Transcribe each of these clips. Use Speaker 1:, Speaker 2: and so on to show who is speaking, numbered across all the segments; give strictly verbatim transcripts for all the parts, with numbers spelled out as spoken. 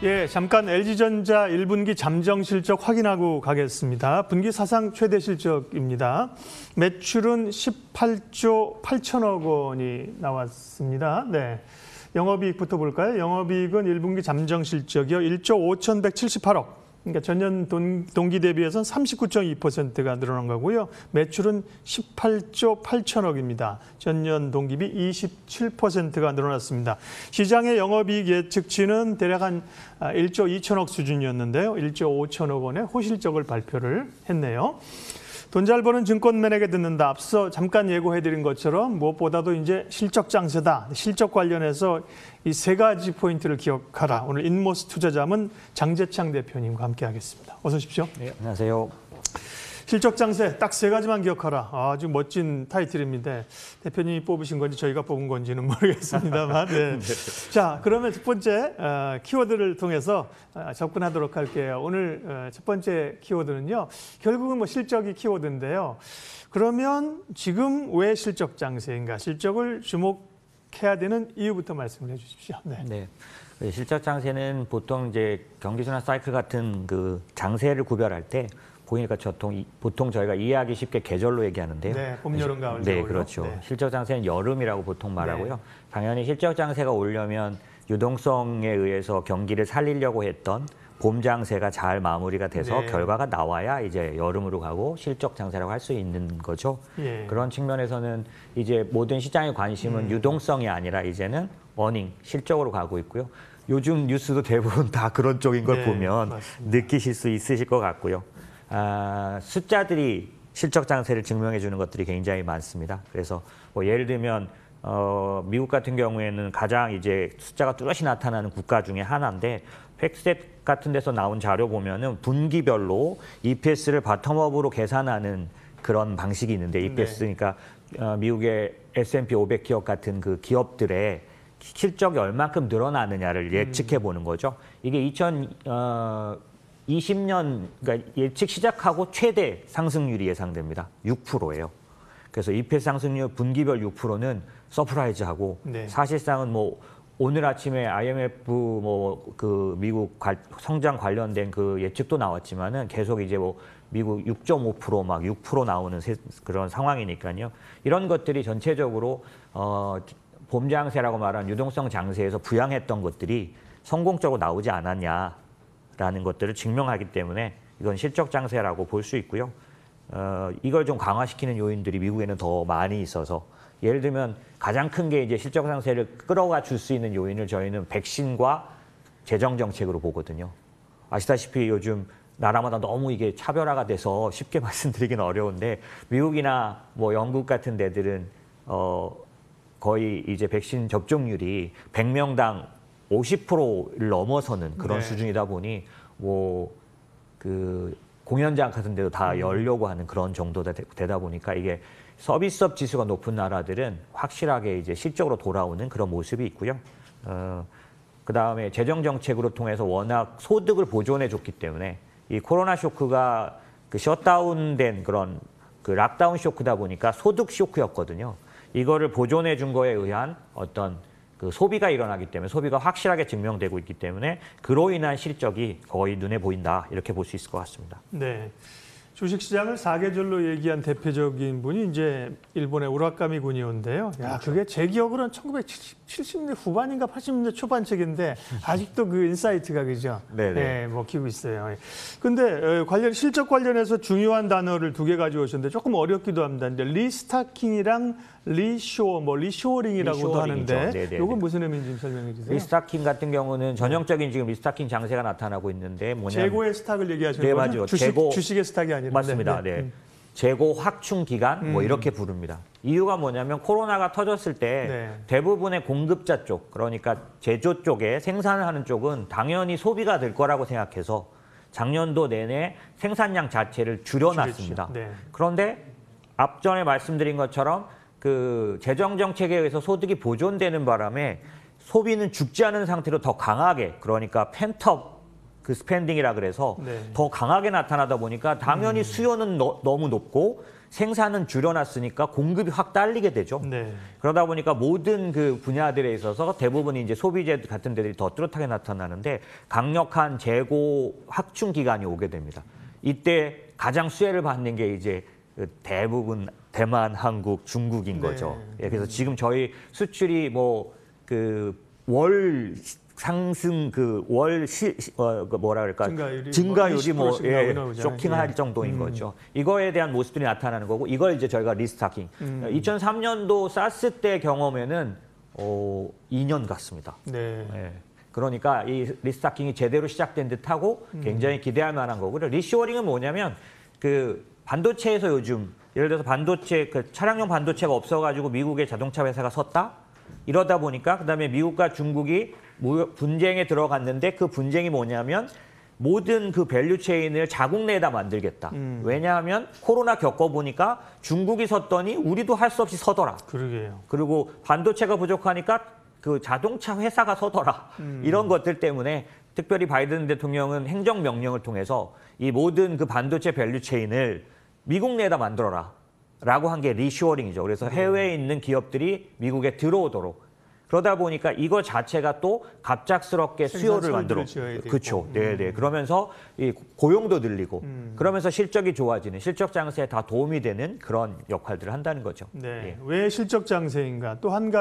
Speaker 1: 예, 잠깐 엘지전자 일 분기 잠정 실적 확인하고 가겠습니다. 분기 사상 최대 실적입니다. 매출은 십팔조 팔천억 원이 나왔습니다. 네, 영업이익부터 볼까요? 영업이익은 일 분기 잠정 실적이요, 일조 오천백칠십팔억. 그러니까 전년 동, 동기 대비해서는 삼십구 점 이 퍼센트가 늘어난 거고요. 매출은 십팔조 팔천억입니다. 전년 동기비 이십칠 퍼센트가 늘어났습니다. 시장의 영업이익 예측치는 대략 한 일조 이천억 수준이었는데요. 일조 오천억 원의 호실적을 발표를 했네요. 돈 잘 버는 증권맨에게 듣는다. 앞서 잠깐 예고해드린 것처럼 무엇보다도 이제 실적 장세다. 실적 관련해서 이 세 가지 포인트를 기억하라. 오늘 인모스 투자자문 장재창 대표님과 함께하겠습니다. 어서 오십시오.
Speaker 2: 네, 안녕하세요.
Speaker 1: 실적 장세 딱 세 가지만 기억하라. 아주 멋진 타이틀입니다. 대표님이 뽑으신 건지 저희가 뽑은 건지는 모르겠습니다만. 네. 네. 자, 그러면 첫 번째 어, 키워드를 통해서 어, 접근하도록 할게요. 오늘 어, 첫 번째 키워드는요. 결국은 뭐 실적이 키워드인데요. 그러면 지금 왜 실적 장세인가? 실적을 주목해야 되는 이유부터 말씀을 해주십시오. 네.
Speaker 2: 네. 실적 장세는 보통 이제 경기 순환 사이클 같은 그 장세를 구별할 때 보니까 보통, 보통 저희가 이해하기 쉽게 계절로 얘기하는데요.
Speaker 1: 네, 봄, 여름, 가을,
Speaker 2: 네,
Speaker 1: 겨울로.
Speaker 2: 그렇죠.
Speaker 1: 네.
Speaker 2: 실적 장세는 여름이라고 보통 말하고요.
Speaker 1: 네.
Speaker 2: 당연히 실적 장세가 오려면 유동성에 의해서 경기를 살리려고 했던 봄 장세가 잘 마무리가 돼서
Speaker 1: 네.
Speaker 2: 결과가 나와야 이제 여름으로 가고 실적 장세라고 할 수 있는 거죠.
Speaker 1: 예.
Speaker 2: 그런 측면에서는 이제 모든 시장의 관심은 음. 유동성이 아니라 이제는 어닝, 실적으로 가고 있고요. 요즘 뉴스도 대부분 다 그런 쪽인 걸
Speaker 1: 네,
Speaker 2: 보면
Speaker 1: 맞습니다.
Speaker 2: 느끼실 수 있으실 것 같고요. 아, 숫자들이 실적 장세를 증명해 주는 것들이 굉장히 많습니다. 그래서 뭐 예를 들면 어, 미국 같은 경우에는 가장 이제 숫자가 뚜렷이 나타나는 국가 중에 하나인데 팩셋 같은 데서 나온 자료 보면은 분기별로 이피에스를 바텀업으로 계산하는 그런 방식이 있는데 이피에스
Speaker 1: 네.
Speaker 2: 그러니까 어, 미국의 에스 앤 피 오백 기업 같은 그 기업들의 실적이 얼만큼 늘어나느냐를 예측해 보는 거죠. 이게 이천이십 년 그러니까 예측 시작하고 최대 상승률이 예상됩니다. 육 퍼센트예요. 그래서 이피에스 상승률 분기별 육 퍼센트는 서프라이즈하고 네. 사실상은 뭐 오늘 아침에 아이엠에프 뭐 그 미국 관, 성장 관련된 그 예측도 나왔지만은 계속 이제 뭐 미국 육 점 오 퍼센트 막 육 퍼센트 나오는 세, 그런 상황이니까요. 이런 것들이 전체적으로 어 봄 장세라고 말한 유동성 장세에서 부양했던 것들이 성공적으로 나오지 않았냐라는 것들을 증명하기 때문에 이건 실적 장세라고 볼 수 있고요. 어, 이걸 좀 강화시키는 요인들이 미국에는 더 많이 있어서 예를 들면 가장 큰 게 이제 실적 장세를 끌어가 줄 수 있는 요인을 저희는 백신과 재정 정책으로 보거든요. 아시다시피 요즘 나라마다 너무 이게 차별화가 돼서 쉽게 말씀드리기는 어려운데 미국이나 뭐 영국 같은 데들은 어, 거의 이제 백신 접종률이 백 명당 오십 퍼센트를 넘어서는 그런 네. 수준이다 보니 뭐 그 공연장 같은 데도 다 열려고 하는 그런 정도가 되다 보니까 이게 서비스업 지수가 높은 나라들은 확실하게 이제 실적으로 돌아오는 그런 모습이 있고요. 어, 그 다음에 재정 정책으로 통해서 워낙 소득을 보존해 줬기 때문에 이 코로나 쇼크가 그 셧다운된 그런 그 락다운 쇼크다 보니까 소득 쇼크였거든요. 이거를 보존해 준 거에 의한 어떤 그 소비가 일어나기 때문에 소비가 확실하게 증명되고 있기 때문에 그로 인한 실적이 거의 눈에 보인다 이렇게 볼 수 있을 것 같습니다.
Speaker 1: 네, 주식시장을 사계절로 얘기한 대표적인 분이 이제 일본의 우라카미 군이온데요. 야, 그게 제 기억으로는 천구백칠십 년대 후반인가 팔십 년대 초반 책인데 아직도 그 인사이트가 그죠?
Speaker 2: 네네.
Speaker 1: 네, 먹히고 있어요. 근데 관련 실적 관련해서 중요한 단어를 두 개 가지고 오셨는데 조금 어렵기도 합니다. 이제 리스타킹이랑 리쇼어, 뭐 리쇼어링이라고도 하는데 이건 무슨 의미인지 좀 설명해 주세요.
Speaker 2: 리스타킹 같은 경우는 전형적인 지금 리스타킹 장세가 나타나고 있는데 뭐냐면
Speaker 1: 재고의 스탁을 얘기하시는
Speaker 2: 네,
Speaker 1: 거죠?
Speaker 2: 맞아요.
Speaker 1: 주식,
Speaker 2: 재고,
Speaker 1: 주식의 스탁이 아니라.
Speaker 2: 맞습니다. 네. 네. 음. 재고 확충 기간 뭐 이렇게 부릅니다. 이유가 뭐냐면 코로나가 터졌을 때 네. 대부분의 공급자 쪽, 그러니까 제조 쪽에 생산을 하는 쪽은 당연히 소비가 될 거라고 생각해서 작년도 내내 생산량 자체를 줄여놨습니다. 네. 그런데 앞전에 말씀드린 것처럼 그 재정 정책에 의해서 소득이 보존되는 바람에 소비는 죽지 않은 상태로 더 강하게, 그러니까 펜트업 그 스펜딩이라 그래서 네. 더 강하게 나타나다 보니까 당연히 음. 수요는 너, 너무 높고 생산은 줄여놨으니까 공급이 확 딸리게 되죠.
Speaker 1: 네.
Speaker 2: 그러다 보니까 모든 그 분야들에 있어서 대부분 이제 소비재 같은 데들이 더 뚜렷하게 나타나는데 강력한 재고 확충 기간이 오게 됩니다. 이때 가장 수혜를 받는 게 이제 대부분 대만, 한국, 중국인 거죠.
Speaker 1: 네.
Speaker 2: 예, 그래서 지금 저희 수출이 뭐 그 월 상승 그 월 시 어, 그 뭐라 그럴까
Speaker 1: 증가율이,
Speaker 2: 증가율이 뭐 예,
Speaker 1: 나오잖아요.
Speaker 2: 쇼킹할
Speaker 1: 예.
Speaker 2: 정도인
Speaker 1: 음.
Speaker 2: 거죠. 이거에 대한 모습들이 나타나는 거고 이걸 이제 저희가 리스타킹.
Speaker 1: 음.
Speaker 2: 이천삼 년도 사스 때 경험에는 어, 이 년 같습니다.
Speaker 1: 네.
Speaker 2: 예. 그러니까 이 리스타킹이 제대로 시작된 듯하고 굉장히 기대할 만한 거고요. 리쇼어링은 뭐냐면 그 반도체에서 요즘 예를 들어서 반도체 그 차량용 반도체가 없어가지고 미국의 자동차 회사가 섰다. 이러다 보니까 그다음에 미국과 중국이 분쟁에 들어갔는데 그 분쟁이 뭐냐면 모든 그 밸류 체인을 자국 내에다 만들겠다. 음. 왜냐하면 코로나 겪어보니까 중국이 섰더니 우리도 할 수 없이 서더라.
Speaker 1: 그러게요.
Speaker 2: 그리고 반도체가 부족하니까 그 자동차 회사가 서더라. 음. 이런 것들 때문에 특별히 바이든 대통령은 행정명령을 통해서 이 모든 그 반도체 밸류 체인을 미국 내에다 만들어라. 라고 한 게 리쇼어링이죠. 그래서 해외에 있는 기업들이 미국에 들어오도록. 그러다 보니까 이거 자체가 또 갑작스럽게 수요를 만들어. 그렇죠. 네, 네. 그러면서 이 고용도 늘리고 음. 그러면서 실적이 좋아지는 실적 장세에 다 도움이 되는 그런 역할들을 한다는 거죠.
Speaker 1: 네.
Speaker 2: 예.
Speaker 1: 왜 실적 장세인가? 또 한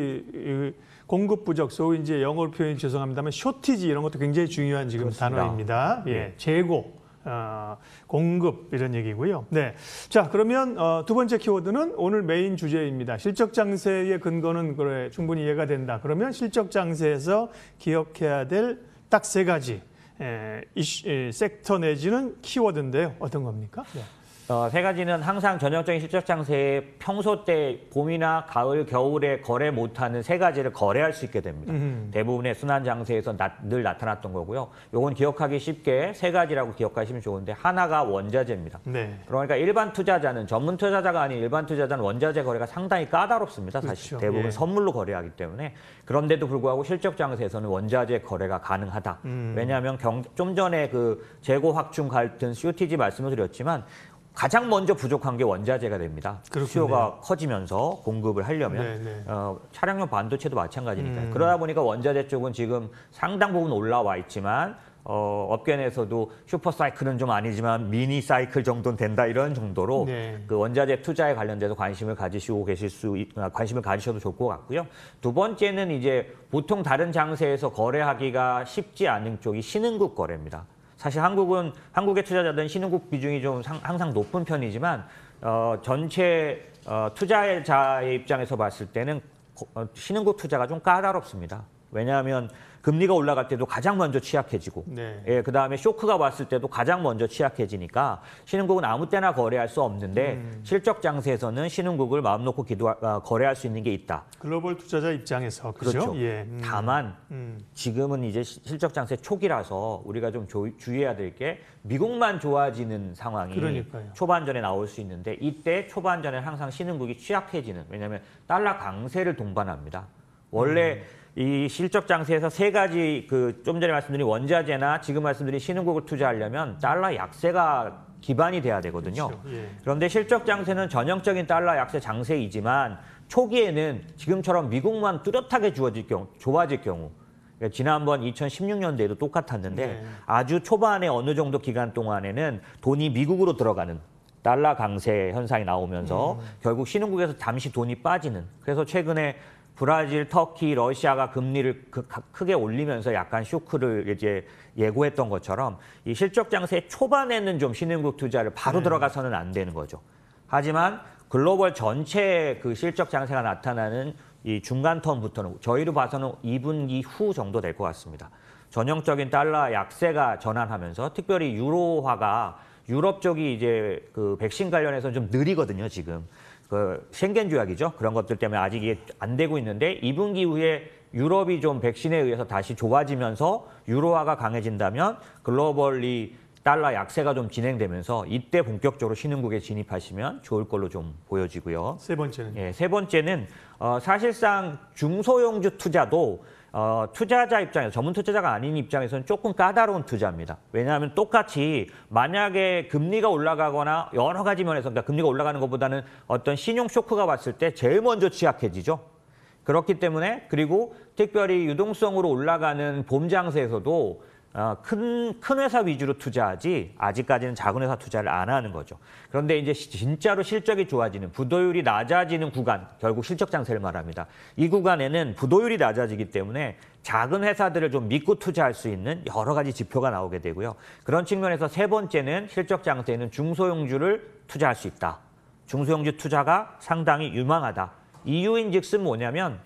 Speaker 1: 가지 공급 부족, 소위 이제 영어로 표현이 죄송합니다만 쇼티지 이런 것도 굉장히 중요한 지금
Speaker 2: 그렇습니다.
Speaker 1: 단어입니다. 예.
Speaker 2: 예.
Speaker 1: 재고. 어, 공급 이런 얘기고요. 네, 자 그러면 어, 두 번째 키워드는 오늘 메인 주제입니다. 실적 장세의 근거는 그래 충분히 이해가 된다. 그러면 실적 장세에서 기억해야 될 딱 세 가지 에, 이슈, 에, 섹터 내지는 키워드인데요. 어떤 겁니까? 네.
Speaker 2: 어, 세 가지는 항상 전형적인 실적 장세에 평소 때 봄이나 가을, 겨울에 거래 못하는 세 가지를 거래할 수 있게 됩니다. 음. 대부분의 순환 장세에서 나, 늘 나타났던 거고요. 요건 기억하기 쉽게 세 가지라고 기억하시면 좋은데 하나가 원자재입니다. 네. 그러니까 일반 투자자는 전문 투자자가 아닌 일반 투자자는 원자재 거래가 상당히 까다롭습니다. 사실
Speaker 1: 그렇죠.
Speaker 2: 대부분
Speaker 1: 예.
Speaker 2: 선물로 거래하기 때문에 그런데도 불구하고 실적 장세에서는 원자재 거래가 가능하다. 음. 왜냐하면 경, 좀 전에 그 재고 확충 갈등 쇼티지 말씀을 드렸지만 가장 먼저 부족한 게 원자재가 됩니다. 그렇군요. 수요가 커지면서 공급을 하려면 어, 차량용 반도체도 마찬가지니까요. 음. 그러다 보니까 원자재 쪽은 지금 상당 부분 올라와 있지만 어, 업계 내에서도 슈퍼 사이클은 좀 아니지만 미니 사이클 정도는 된다 이런 정도로 네. 그 원자재 투자에 관련돼서 관심을 가지시고 계실 수 관심을 가지셔도 좋을 것 같고요. 두 번째는 이제 보통 다른 장세에서 거래하기가 쉽지 않은 쪽이 신흥국 거래입니다. 사실 한국은 한국의 투자자들은 신흥국 비중이 좀 상, 항상 높은 편이지만 어, 전체 어, 투자자의 입장에서 봤을 때는 어, 신흥국 투자가 좀 까다롭습니다. 왜냐하면 금리가 올라갈 때도 가장 먼저 취약해지고 네. 예, 그다음에 쇼크가 왔을 때도 가장 먼저 취약해지니까 신흥국은 아무 때나 거래할 수 없는데 음. 실적 장세에서는 신흥국을 마음 놓고 기도, 어, 거래할 수 있는 게 있다.
Speaker 1: 글로벌 투자자 입장에서 그렇죠.
Speaker 2: 그렇죠.
Speaker 1: 예. 음.
Speaker 2: 다만 음. 지금은 이제 실적 장세 초기라서 우리가 좀 조, 주의해야 될 게 미국만 좋아지는 상황이 그러니까요. 초반전에 나올 수 있는데 이때 초반전에 항상 신흥국이 취약해지는 왜냐하면 달러 강세를 동반합니다. 원래 음. 이 실적 장세에서 세 가지 그 좀 전에 말씀드린 원자재나 지금 말씀드린 신흥국을 투자하려면 달러 약세가 기반이 돼야 되거든요. 그렇죠. 예. 그런데 실적 장세는 전형적인 달러 약세 장세이지만 초기에는 지금처럼 미국만 뚜렷하게 주어질 경우, 좋아질 경우 그러니까 지난번 이천십육 년대에도 똑같았는데 네. 아주 초반에 어느 정도 기간 동안에는 돈이 미국으로 들어가는 달러 강세 현상이 나오면서 음. 결국 신흥국에서 잠시 돈이 빠지는 그래서 최근에 브라질, 터키, 러시아가 금리를 크게 올리면서 약간 쇼크를 이제 예고했던 것처럼 이 실적 장세 초반에는 좀 신흥국 투자를 바로 네. 들어가서는 안 되는 거죠. 하지만 글로벌 전체 그 실적 장세가 나타나는 이 중간 텀부터는 저희로 봐서는 이 분기 후 정도 될 것 같습니다. 전형적인 달러 약세가 전환하면서 특별히 유로화가 유럽 쪽이 이제 그 백신 관련해서 좀 느리거든요, 지금. 그 쉥겐 조약이죠. 그런 것들 때문에 아직 이게 안 되고 있는데 이 분기 후에 유럽이 좀 백신에 의해서 다시 좋아지면서 유로화가 강해진다면 글로벌리 달러 약세가 좀 진행되면서 이때 본격적으로 신흥국에 진입하시면 좋을 걸로 좀 보여지고요.
Speaker 1: 세 번째는?
Speaker 2: 예, 세 번째는 어, 사실상 중소형주 투자도 어, 투자자 입장에서, 전문 투자자가 아닌 입장에서는 조금 까다로운 투자입니다. 왜냐하면 똑같이 만약에 금리가 올라가거나 여러 가지 면에서, 그러니까 금리가 올라가는 것보다는 어떤 신용 쇼크가 왔을 때 제일 먼저 취약해지죠. 그렇기 때문에, 그리고 특별히 유동성으로 올라가는 봄 장세에서도 어, 큰, 큰 회사 위주로 투자하지 아직까지는 작은 회사 투자를 안 하는 거죠. 그런데 이제 진짜로 실적이 좋아지는, 부도율이 낮아지는 구간, 결국 실적 장세를 말합니다. 이 구간에는 부도율이 낮아지기 때문에 작은 회사들을 좀 믿고 투자할 수 있는 여러 가지 지표가 나오게 되고요. 그런 측면에서 세 번째는 실적 장세에는 중소형주를 투자할 수 있다. 중소형주 투자가 상당히 유망하다. 이유인 즉슨 뭐냐면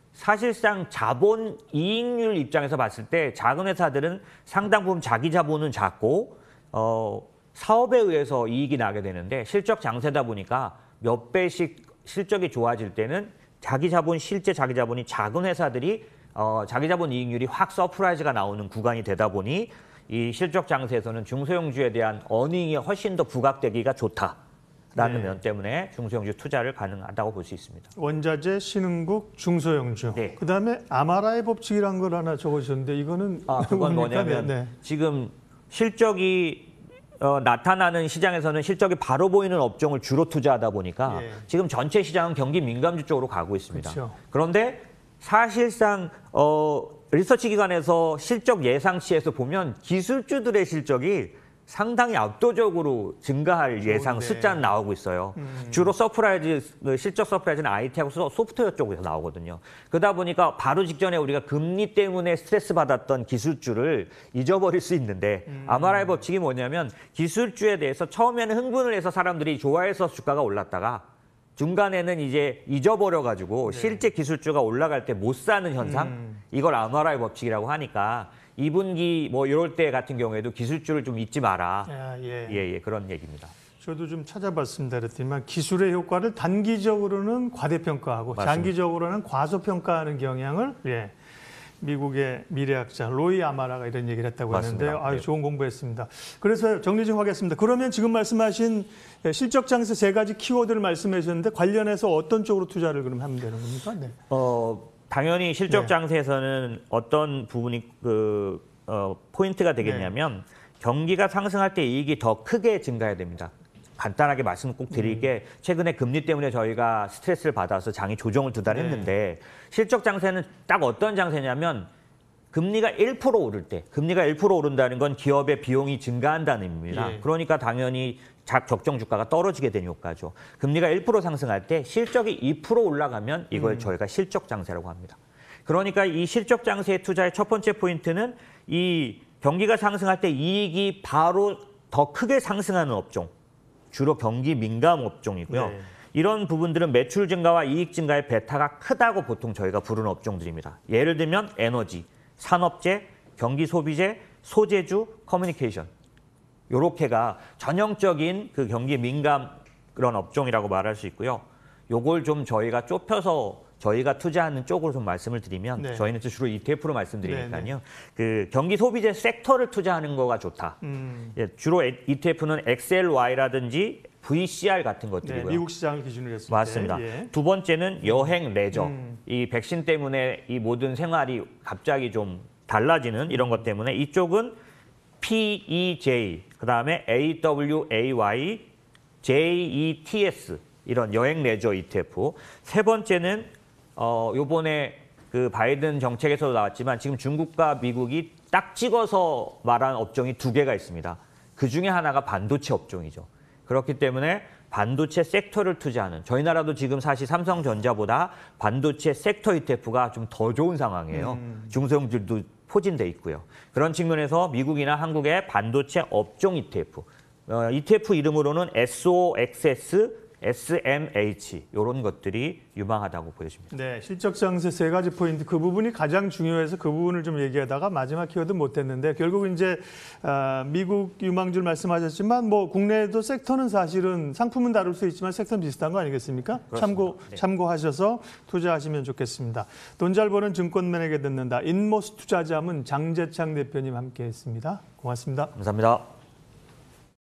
Speaker 2: 사실상 자본 이익률 입장에서 봤을 때 작은 회사들은 상당 부분 자기 자본은 작고 어, 사업에 의해서 이익이 나게 되는데 실적 장세다 보니까 몇 배씩 실적이 좋아질 때는 자기 자본, 실제 자기 자본이 작은 회사들이 어, 자기 자본 이익률이 확 서프라이즈가 나오는 구간이 되다 보니 이 실적 장세에서는 중소형주에 대한 어닝이 훨씬 더 부각되기가 좋다. 라는 네. 면 때문에 중소형주 투자를 가능하다고 볼 수 있습니다.
Speaker 1: 원자재, 신흥국, 중소형주. 네. 그다음에 아마라의 법칙이라는 걸 하나 적어주셨는데 이거는
Speaker 2: 아, 그건 뭐냐면 네. 지금 실적이 어, 나타나는 시장에서는 실적이 바로 보이는 업종을 주로 투자하다 보니까 예. 지금 전체 시장은 경기 민감주 쪽으로 가고 있습니다. 그렇죠. 그런데 사실상 어, 리서치 기관에서 실적 예상치에서 보면 기술주들의 실적이 상당히 압도적으로 증가할 예상 좋은데. 숫자는 나오고 있어요. 음. 주로 서프라이즈, 실적 서프라이즈는 아이티하고 소프트웨어 쪽에서 나오거든요. 그러다 보니까 바로 직전에 우리가 금리 때문에 스트레스 받았던 기술주를 잊어버릴 수 있는데 음. 아마라의 법칙이 뭐냐면 기술주에 대해서 처음에는 흥분을 해서 사람들이 좋아해서 주가가 올랐다가 중간에는 이제 잊어버려가지고 네. 실제 기술주가 올라갈 때 못 사는 현상? 음. 이걸 아마라의 법칙이라고 하니까 이 분기 뭐 이럴 때 같은 경우에도 기술주를 좀 잊지 마라. 아, 예. 예, 예, 그런 얘기입니다.
Speaker 1: 저도 좀 찾아봤습니다. 그랬더니만 기술의 효과를 단기적으로는 과대평가하고 맞습니다. 장기적으로는 과소평가하는 경향을 예, 미국의 미래학자 로이 아마라가 이런 얘기를 했다고 맞습니다. 했는데요. 아유, 좋은 공부했습니다. 그래서 정리 좀 하겠습니다. 그러면 지금 말씀하신 실적 장세 세 가지 키워드를 말씀해 주셨는데 관련해서 어떤 쪽으로 투자를 그럼 하면 되는 겁니까? 네.
Speaker 2: 어. 당연히 실적 장세에서는 네. 어떤 부분이 그 어, 포인트가 되겠냐면 네. 경기가 상승할 때 이익이 더 크게 증가해야 됩니다. 간단하게 말씀 꼭 드릴게 음. 최근에 금리 때문에 저희가 스트레스를 받아서 장이 조정을 두 달 네. 했는데 실적 장세는 딱 어떤 장세냐면 금리가 일 퍼센트 오를 때, 금리가 일 퍼센트 오른다는 건 기업의 비용이 증가한다는 의미입니다. 예. 그러니까 당연히 적정 주가가 떨어지게 되는 효과죠. 금리가 일 퍼센트 상승할 때 실적이 이 퍼센트 올라가면 이걸 음. 저희가 실적 장세라고 합니다. 그러니까 이 실적 장세의 투자의 첫 번째 포인트는 이 경기가 상승할 때 이익이 바로 더 크게 상승하는 업종, 주로 경기 민감 업종이고요. 네. 이런 부분들은 매출 증가와 이익 증가의 베타가 크다고 보통 저희가 부르는 업종들입니다. 예를 들면 에너지, 산업재, 경기 소비재, 소재주, 커뮤니케이션. 요렇게가 전형적인 그 경기 민감 그런 업종이라고 말할 수 있고요. 요걸 좀 저희가 좁혀서 저희가 투자하는 쪽으로 좀 말씀을 드리면 네. 저희는 주로 이티에프로 말씀드리니까요. 네, 네. 그 경기 소비재 섹터를 투자하는 거가 좋다. 음. 예, 주로 이티에프는 엑스엘와이라든지 브이씨알 같은 것들이고요.
Speaker 1: 네, 미국 시장을 기준으로 했을
Speaker 2: 맞습니다.
Speaker 1: 때. 예.
Speaker 2: 두 번째는 여행, 레저. 음. 이 백신 때문에 이 모든 생활이 갑자기 좀 달라지는 이런 것 때문에 이쪽은 피이제이, 그다음에 에이더블유에이와이, 제이이티에스 이런 여행 레저 이티에프. 세 번째는 어 요번에 그 바이든 정책에서도 나왔지만 지금 중국과 미국이 딱 찍어서 말한 업종이 두 개가 있습니다. 그 중에 하나가 반도체 업종이죠. 그렇기 때문에 반도체 섹터를 투자하는, 저희 나라도 지금 사실 삼성전자보다 반도체 섹터 이티에프가 좀 더 좋은 상황이에요. 음. 중소형주도 포진돼 있고요. 그런 측면에서 미국이나 한국의 반도체 업종 이티에프, 어, 이티에프 이름으로는 에스오엑스에스, 에스엠에이치 이런 것들이 유망하다고 보여집니다.
Speaker 1: 네, 실적 장세 세 가지 포인트 그 부분이 가장 중요해서 그 부분을 좀 얘기하다가 마지막 키워드 못했는데 결국 이제 어, 미국 유망주를 말씀하셨지만 뭐 국내에도 섹터는 사실은 상품은 다룰 수 있지만 섹터는 비슷한 거 아니겠습니까? 그렇습니다. 참고 네. 참고하셔서 투자하시면 좋겠습니다. 돈 잘 버는 증권맨에게 듣는다. 인모스 투자자문 장재창 대표님 함께했습니다. 고맙습니다.
Speaker 2: 감사합니다.